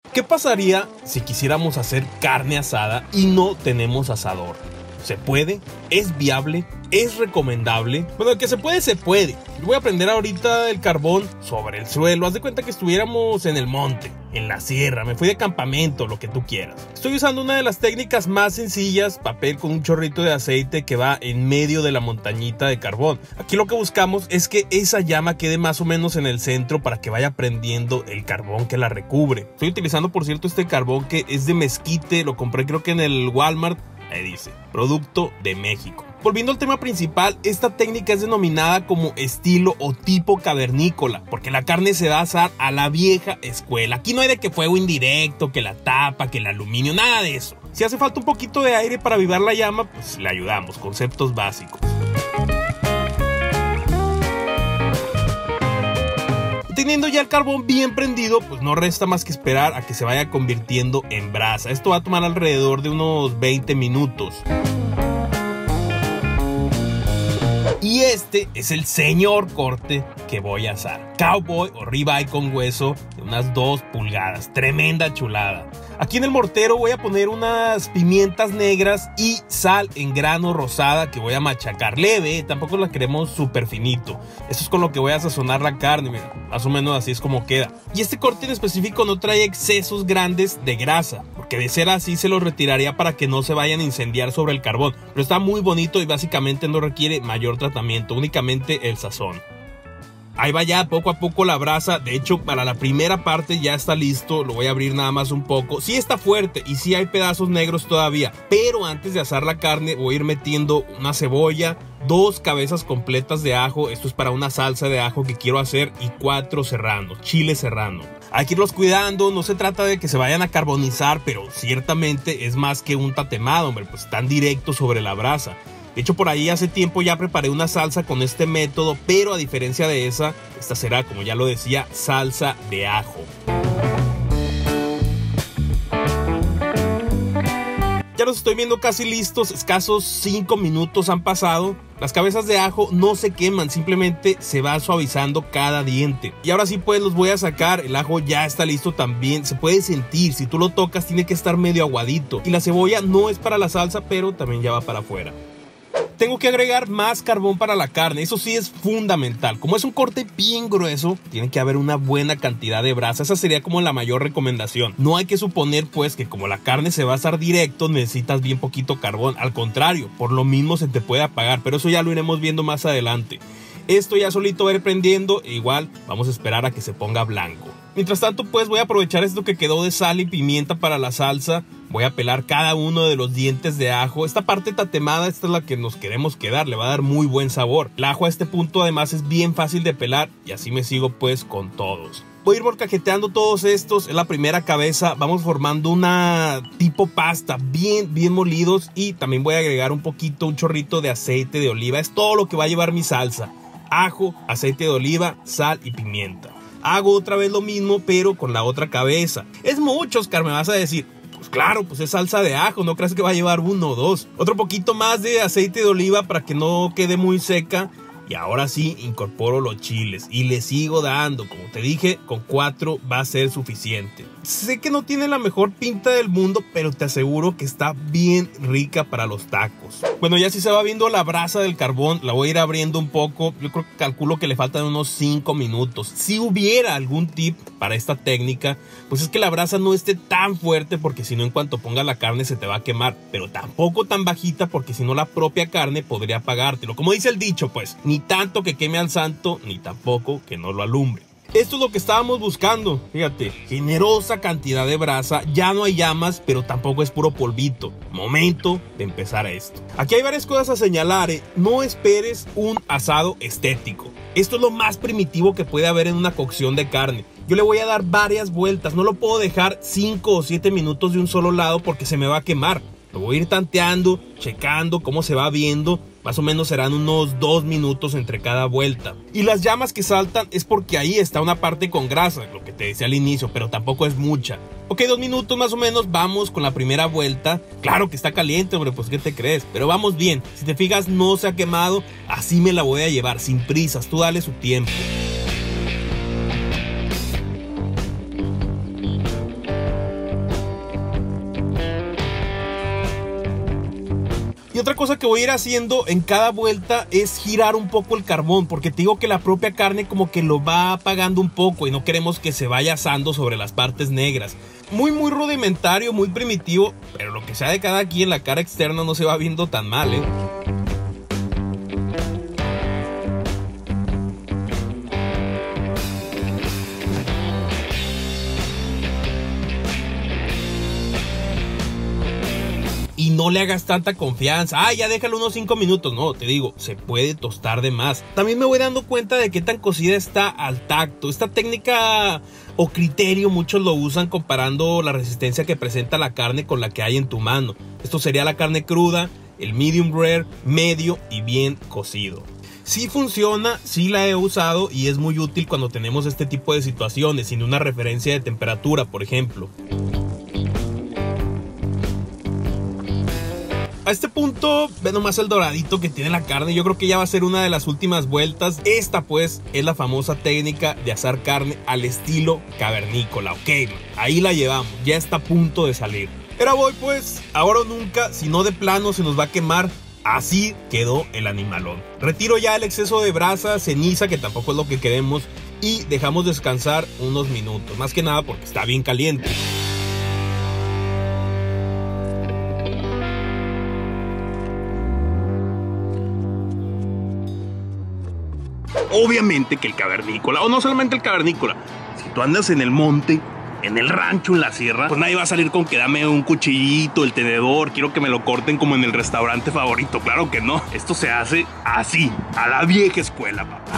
¿Qué pasaría si quisiéramos hacer carne asada y no tenemos asador? ¿Se puede? ¿Es viable? ¿Es recomendable? Bueno, que se puede, se puede. Yo voy a prender ahorita el carbón sobre el suelo. Haz de cuenta que estuviéramos en el monte, en la sierra, me fui de campamento, lo que tú quieras. Estoy usando una de las técnicas más sencillas, papel con un chorrito de aceite que va en medio de la montañita de carbón. Aquí lo que buscamos es que esa llama quede más o menos en el centro para que vaya prendiendo el carbón que la recubre. Estoy utilizando, por cierto, este carbón que es de mezquite, lo compré creo que en el Walmart. Ahí dice, producto de México. Volviendo al tema principal, esta técnica es denominada como estilo o tipo cavernícola, porque la carne se va a asar a la vieja escuela. Aquí no hay de que fuego indirecto, que la tapa, que el aluminio, nada de eso. Si hace falta un poquito de aire para avivar la llama, pues le ayudamos, conceptos básicos. Teniendo ya el carbón bien prendido, pues no resta más que esperar a que se vaya convirtiendo en brasa. Esto va a tomar alrededor de unos 20 minutos. Y este es el señor corte que voy a asar. Cowboy o ribeye con hueso de unas 2 pulgadas. Tremenda chulada. Aquí en el mortero voy a poner unas pimientas negras y sal en grano rosada que voy a machacar leve, tampoco la queremos súper finito. Esto es con lo que voy a sazonar la carne, mira, más o menos así es como queda. Y este corte en específico no trae excesos grandes de grasa, porque de ser así se los retiraría para que no se vayan a incendiar sobre el carbón. Pero está muy bonito y básicamente no requiere mayor tratamiento, únicamente el sazón. Ahí va ya poco a poco la brasa. De hecho, para la primera parte ya está listo. Lo voy a abrir nada más un poco. Sí está fuerte y sí hay pedazos negros todavía. Pero antes de asar la carne voy a ir metiendo una cebolla, 2 cabezas completas de ajo. Esto es para una salsa de ajo que quiero hacer. Y 4 serranos, chile serrano. Hay que irlos cuidando. No se trata de que se vayan a carbonizar, pero ciertamente es más que un tatemado, hombre. Pues están directos sobre la brasa. De hecho, por ahí hace tiempo ya preparé una salsa con este método, pero a diferencia de esa, esta será, como ya lo decía, salsa de ajo. Ya los estoy viendo casi listos, escasos 5 minutos han pasado. Las cabezas de ajo no se queman, simplemente se va suavizando cada diente. Y ahora sí pues los voy a sacar, el ajo ya está listo también, se puede sentir, si tú lo tocas tiene que estar medio aguadito. Y la cebolla no es para la salsa, pero también ya va para afuera. Tengo que agregar más carbón para la carne, eso sí es fundamental. Como es un corte bien grueso, tiene que haber una buena cantidad de brasa. Esa sería como la mayor recomendación. No hay que suponer pues que como la carne se va a asar directo, necesitas bien poquito carbón. Al contrario, por lo mismo se te puede apagar, pero eso ya lo iremos viendo más adelante. Esto ya solito va a ir prendiendo e igual vamos a esperar a que se ponga blanco. Mientras tanto pues voy a aprovechar esto que quedó de sal y pimienta para la salsa. Voy a pelar cada uno de los dientes de ajo. Esta parte tatemada, esta es la que nos queremos quedar, le va a dar muy buen sabor. El ajo a este punto además es bien fácil de pelar y así me sigo pues con todos. Voy a ir molcajeteando todos estos, es la primera cabeza, vamos formando una tipo pasta, bien molidos y también voy a agregar un chorrito de aceite de oliva. Es todo lo que va a llevar mi salsa. Ajo, aceite de oliva, sal y pimienta. Hago otra vez lo mismo pero con la otra cabeza. Es mucho, Oscar, me vas a decir. Pues claro, pues es salsa de ajo, no creas que va a llevar 1 o 2. Otro poquito más de aceite de oliva para que no quede muy seca. Y ahora sí incorporo los chiles y le sigo dando, como te dije, con 4 va a ser suficiente. Sé que no tiene la mejor pinta del mundo, pero te aseguro que está bien rica para los tacos. Bueno, ya si se va viendo la brasa del carbón, la voy a ir abriendo un poco. Yo calculo que le faltan unos 5 minutos. Si hubiera algún tip para esta técnica, pues es que la brasa no esté tan fuerte, porque si no en cuanto ponga la carne se te va a quemar, pero tampoco tan bajita porque si no la propia carne podría apagártelo. Como dice el dicho pues, ni tanto que queme al santo, ni tampoco que no lo alumbre. Esto es lo que estábamos buscando, fíjate, generosa cantidad de brasa, ya no hay llamas, pero tampoco es puro polvito. Momento de empezar esto. Aquí hay varias cosas a señalar, no esperes un asado estético. Esto es lo más primitivo que puede haber en una cocción de carne. Yo le voy a dar varias vueltas, no lo puedo dejar 5 o 7 minutos de un solo lado porque se me va a quemar. Lo voy a ir tanteando, checando cómo se va viendo. Más o menos serán unos 2 minutos entre cada vuelta. Y las llamas que saltan es porque ahí está una parte con grasa, lo que te decía al inicio, pero tampoco es mucha. Ok, 2 minutos más o menos, vamos con la primera vuelta. Claro que está caliente, hombre, pues ¿qué te crees? Pero vamos bien, si te fijas no se ha quemado, así me la voy a llevar, sin prisas, tú dale su tiempo. otra cosa que voy a ir haciendo en cada vuelta es girar un poco el carbón, porque te digo que la propia carne como que lo va apagando un poco y no queremos que se vaya asando sobre las partes negras. Muy rudimentario, muy primitivo, pero lo que sea de cada quien, la cara externa no se va viendo tan mal, ¿eh? Y no le hagas tanta confianza. Ya déjalo unos 5 minutos. No, te digo, se puede tostar de más. También me voy dando cuenta de qué tan cocida está al tacto. Esta técnica o criterio muchos lo usan comparando la resistencia que presenta la carne con la que hay en tu mano. Esto sería la carne cruda, el medium rare, medio y bien cocido. Sí funciona, sí la he usado y es muy útil cuando tenemos este tipo de situaciones, sin una referencia de temperatura, por ejemplo. A este punto, ve nomás el doradito que tiene la carne. Yo creo que ya va a ser una de las últimas vueltas. Esta pues es la famosa técnica de asar carne al estilo cavernícola. Ok, ahí la llevamos, ya está a punto de salir. Era voy pues, ahora o nunca, si no de plano se nos va a quemar. Así quedó el animalón. Retiro ya el exceso de brasa, ceniza, que tampoco es lo que queremos, y dejamos descansar unos minutos. Más que nada porque está bien caliente. Obviamente que el cavernícola, o no solamente el cavernícola, si tú andas en el monte, en el rancho, en la sierra, pues nadie va a salir con que dame un cuchillito, el tenedor, quiero que me lo corten como en el restaurante favorito. Claro que no, esto se hace así, a la vieja escuela, papá.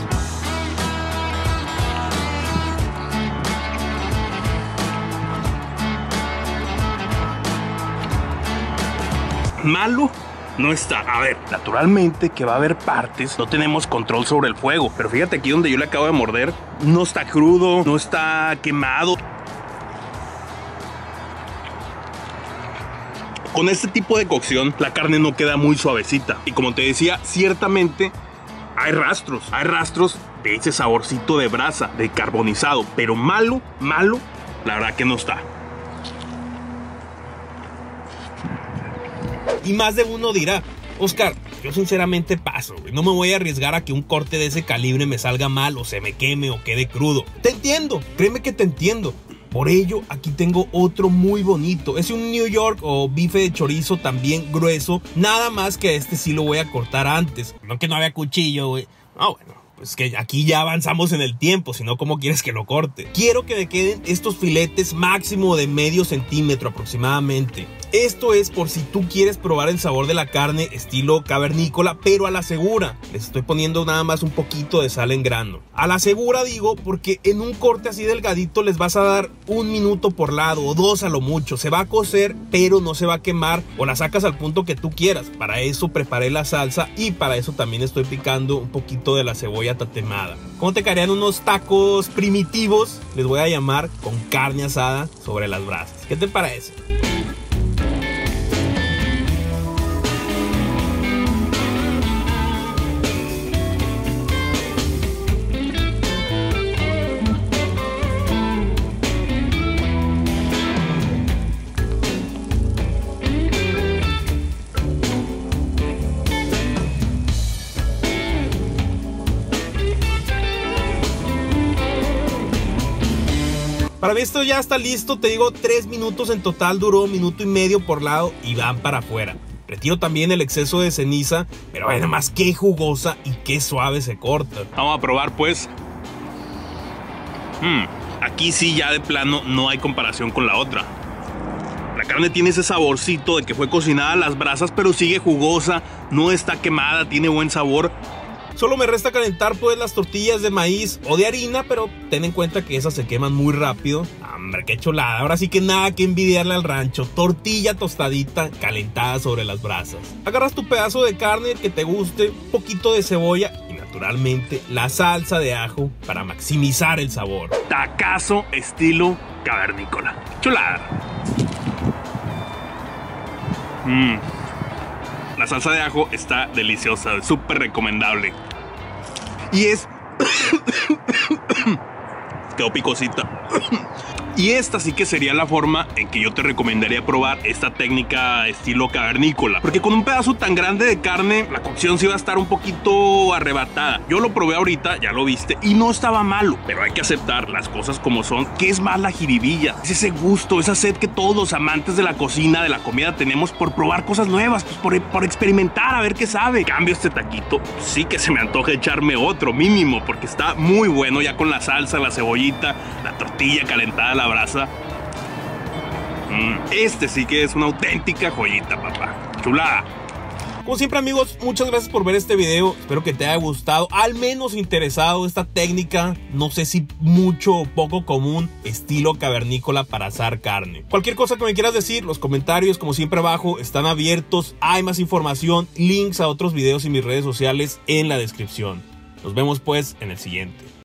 Malo no está. A ver, naturalmente que va a haber partes, no tenemos control sobre el fuego, pero fíjate aquí donde yo le acabo de morder, no está crudo, no está quemado. Con este tipo de cocción la carne no queda muy suavecita y como te decía, ciertamente hay rastros de ese saborcito de brasa, de carbonizado, pero malo, la verdad que no está. Y más de uno dirá, Oscar, yo sinceramente paso, güey. No me voy a arriesgar a que un corte de ese calibre me salga mal o se me queme o quede crudo. Te entiendo, créeme que te entiendo. Por ello, aquí tengo otro muy bonito. Es un New York o bife de chorizo también grueso. Nada más que este sí lo voy a cortar antes. No que no había cuchillo, güey. Bueno. Es que aquí ya avanzamos en el tiempo, si no, ¿cómo quieres que lo corte? Quiero que me queden estos filetes máximo de medio centímetro aproximadamente. Esto es por si tú quieres probar el sabor de la carne estilo cavernícola, pero a la segura. Les estoy poniendo nada más un poquito de sal en grano. A la segura digo porque en un corte así delgadito les vas a dar 1 minuto por lado o 2 a lo mucho. Se va a cocer, pero no se va a quemar o la sacas al punto que tú quieras. Para eso preparé la salsa y para eso también estoy picando un poquito de la cebolla tatemada. ¿Cómo te caerían unos tacos primitivos? Les voy a llamar con carne asada sobre las brasas. ¿Qué te parece? Para mí esto ya está listo, te digo 3 minutos en total, duró 1 minuto y medio por lado y van para afuera. Retiro también el exceso de ceniza, pero nada más qué jugosa y qué suave se corta. Vamos a probar pues. Aquí sí ya de plano no hay comparación con la otra. La carne tiene ese saborcito de que fue cocinada a las brasas, pero sigue jugosa, no está quemada, tiene buen sabor. Solo me resta calentar pues las tortillas de maíz o de harina, pero ten en cuenta que esas se queman muy rápido. Hombre, qué chulada. Ahora sí que nada que envidiarle al rancho. Tortilla tostadita, calentada sobre las brasas. Agarras tu pedazo de carne que te guste, un poquito de cebolla y naturalmente la salsa de ajo para maximizar el sabor. Tacazo estilo cavernícola. Chulada. La salsa de ajo está deliciosa, súper recomendable. Y es... quedó picosita. Y esta sí que sería la forma en que yo te recomendaría probar esta técnica estilo cavernícola, porque con un pedazo tan grande de carne la cocción sí va a estar un poquito arrebatada. Yo lo probé ahorita, ya lo viste, y no estaba malo, pero hay que aceptar las cosas como son, que es más la jiribilla, es ese gusto, esa sed que todos los amantes de la cocina, de la comida tenemos por probar cosas nuevas, pues por experimentar, a ver qué sabe. En cambio, este taquito sí que se me antoja echarme otro mínimo, porque está muy bueno ya con la salsa, la cebollita, la tortilla calentada a la brasa. Este sí que es una auténtica joyita, papá. Chulada. Como siempre, amigos, muchas gracias por ver este video. Espero que te haya gustado, al menos interesado esta técnica, no sé si mucho o poco común, estilo cavernícola para asar carne. Cualquier cosa que me quieras decir, los comentarios como siempre abajo están abiertos. Hay más información, links a otros videos y mis redes sociales en la descripción. Nos vemos pues en el siguiente.